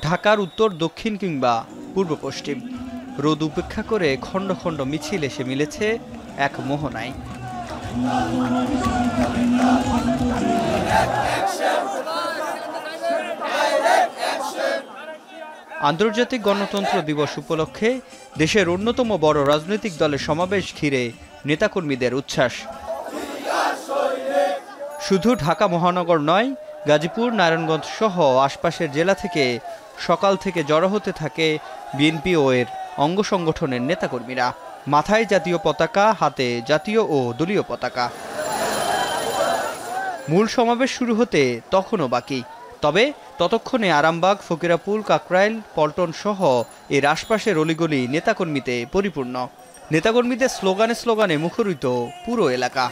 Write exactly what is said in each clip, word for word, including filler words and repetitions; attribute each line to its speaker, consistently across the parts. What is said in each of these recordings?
Speaker 1: ঢাকার উত্তর, দক্ষিণ কিংবা পূর্ব পশ্চিম, রোদ উপেক্ষা করে খণ্ড খণ্ড মিছিল এসে মিলেছে এক মোহনায়। আন্তর্জাতিক গণতন্ত্র দিবস উপলক্ষে দেশের অন্যতম বড় রাজনৈতিক দলের সমাবেশ ঘিরে নেতাকর্মীদের উচ্ছ্বাস। শুধু ঢাকা মহানগর নয়, গাজীপুর, নারায়ণগঞ্জ সহ আশপাশের জেলা থেকে সকাল থেকে জড়ো হতে থাকে বিএনপি ও এর অঙ্গ সংগঠনের নেতাকর্মীরা। মাথায় জাতীয় পতাকা, হাতে জাতীয় ও দলীয় পতাকা। মূল সমাবেশ শুরু হতে তখনও বাকি, তবে ততক্ষণে আরামবাগ, ফকিরাপুল, কাকরাইল, পল্টন সহ এর আশপাশের অলিগলি নেতাকর্মীতে পরিপূর্ণ। নেতাকর্মীদের স্লোগানে স্লোগানে মুখরিত পুরো এলাকা।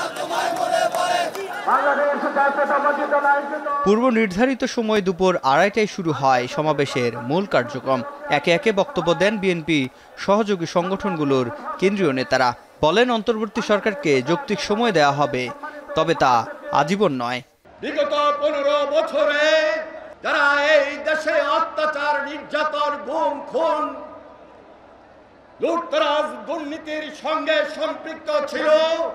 Speaker 1: পূর্ব নির্ধারিত সময় দুপুর আড়াইটায় শুরু হয় সমাবেশের মূল কার্যক্রম। একে একে বক্তব্য দেন বিএনপি সহযোগী সংগঠনগুলোর কেন্দ্রীয় নেতারা। বলেন, অন্তর্বর্তী সরকারকে যৌক্তিক সময় দেওয়া হবে, তবে তা আজীবন নয়।
Speaker 2: বিগত পনেরো বছরে যারা এই দেশে অত্যাচার, নির্যাতন, গুম, খুন, লুটতরাজ, দুর্নীতির সঙ্গে সম্পৃক্ত ছিল,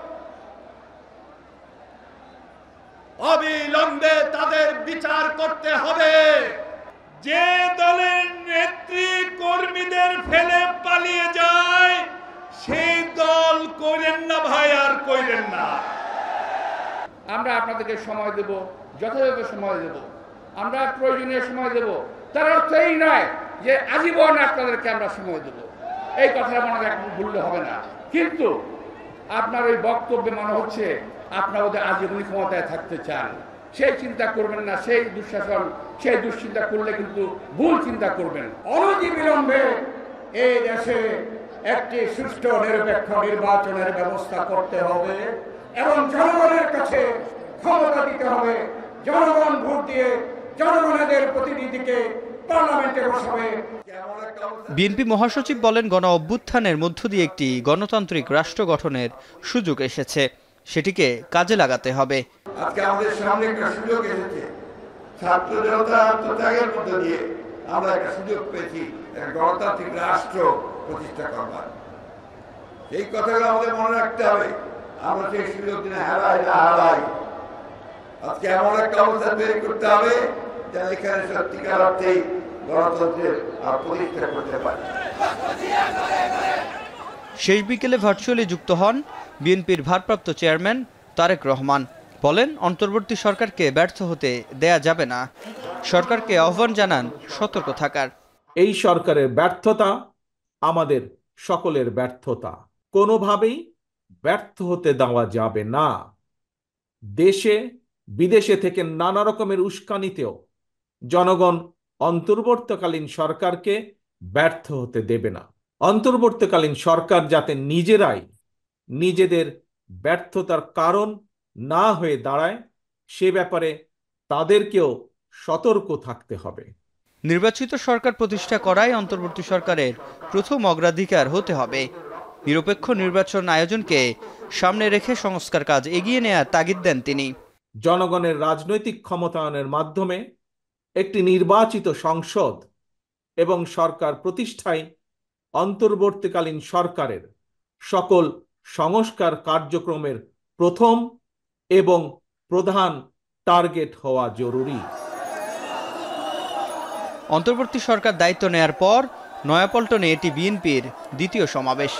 Speaker 2: অবিলম্বে তাদের বিচার করতে হবে।
Speaker 3: যে দলের নেত্রী কর্মীদের ফেলে পালিয়ে যায়, সেই দল করেন না ভাই, আর করেন না।
Speaker 4: আমরা আপনাদেরকে সময় দেব, যথাযথ সময় দেব, আমরা প্রয়োজনীয় সময় দেব। তার অর্থ এই নয় যে আজীবন আপনাদেরকে আমরা সময় দেব, এই কথাটা মনে রাখতে ভুললে হবে না। কিন্তু আপনার ওই বক্তব্যে মনে হচ্ছে আপনারা ওদের আজীবনী ক্ষমতায় থাকতে চান। সেই চিন্তা করবেন না, সেই দুঃশাসন, সেই দুশ্চিন্তা করলে কিন্তু ভুল চিন্তা করবেন।
Speaker 2: অনতিবিলম্বে এই দেশে একটি সুষ্ঠু নিরপেক্ষ নির্বাচনের ব্যবস্থা করতে হবে এবং জনগণের কাছে ক্ষমতা দিতে হবে। জনগণ ভোট দিয়ে জনগণের প্রতিনিধিকে পার্লামেন্টে বসাবে।
Speaker 1: বিএনপি মহাসচিব বলেন, গণ অভ্যুত্থানের মধ্য দিয়ে একটি গণতান্ত্রিক রাষ্ট্র গঠনের সুযোগ এসেছে, সেটিকে কাজে লাগাতে হবে।
Speaker 2: আজকে আমাদের সামনে একটা সুযোগ এসেছে, ছাত্র জনতা আত্মত্যাগের মধ্য দিয়ে আমরা একটা সুযোগ পেয়েছি একটা গণতান্ত্রিক রাষ্ট্র প্রতিষ্ঠা করবার। এই কথাগুলো আমাদের মনে রাখতে হবে। আমরা সেই সুযোগ দিনে হারাই না হারাই। আজকে এমন একটা অবস্থা তৈরি করতে হবে যেন এখানে সত্যিকার অর্থেই গণতন্ত্রের প্রতিষ্ঠা করতে পারি।
Speaker 1: শেষ বিকেলে ভার্চুয়ালি যুক্ত হন বিএনপির ভারপ্রাপ্ত চেয়ারম্যান তারেক রহমান। বলেন, অন্তর্বর্তী সরকারকে ব্যর্থ হতে দেয়া যাবে না। সরকারকে আহ্বান জানান সতর্ক থাকার।
Speaker 5: এই সরকারের ব্যর্থতা আমাদের সকলের ব্যর্থতা, কোনোভাবেই ব্যর্থ হতে দেওয়া যাবে না। দেশে বিদেশে থেকে নানা রকমের উস্কানিতেও জনগণ অন্তর্বর্তীকালীন সরকারকে ব্যর্থ হতে দেবে না। অন্তর্বর্তীকালীন সরকার যাতে নিজেরাই নিজেদের ব্যর্থতার কারণ না হয়ে দাঁড়ায়, সে ব্যাপারে তাদেরকেও সতর্ক থাকতে হবে।
Speaker 1: নির্বাচিত সরকার প্রতিষ্ঠা করাই অন্তর্বর্তী সরকারের প্রথম অগ্রাধিকার হতে হবে। নিরপেক্ষ নির্বাচন আয়োজনকে সামনে রেখে সংস্কার কাজ এগিয়ে নেওয়ার তাগিদ দেন তিনি।
Speaker 5: জনগণের রাজনৈতিক ক্ষমতায়নের মাধ্যমে একটি নির্বাচিত সংসদ এবং সরকার প্রতিষ্ঠায় অন্তর্বর্তীকালীন সরকারের সকল সংস্কার কার্যক্রমের প্রথম এবং প্রধান টার্গেট হওয়া জরুরি।
Speaker 1: অন্তর্বর্তী সরকার দায়িত্ব নেয়ার পর নয়াপল্টনে এটি বিএনপির দ্বিতীয় সমাবেশ।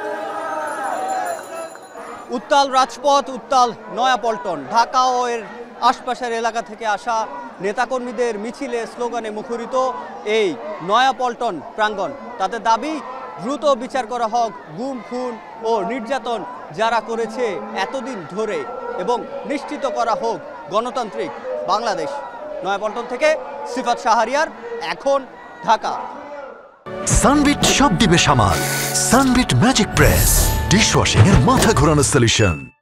Speaker 1: উত্তাল রাজপথ, উত্তাল নয়াপল্টন। ঢাকা ও এর আশপাশের এলাকা থেকে আসা নেতাকর্মীদের মিছিলে, স্লোগানে মুখরিত এই নয়াপল্টন প্রাঙ্গণ। তাদের দাবি, দ্রুত বিচার করা হোক গুম, খুন ও নির্যাতন যারা করেছে এতদিন ধরে, এবং নিশ্চিত করা হোক গণতান্ত্রিক বাংলাদেশ। নয়াপল্টন থেকে সিফাত শাহরিয়ার, এখন ঢাকা।
Speaker 6: সানবিট সব দিবে সামাল। সানবিট ম্যাজিক প্রেস ডিশওয়াশিং এর মাথা ঘোরানো সলিউশন।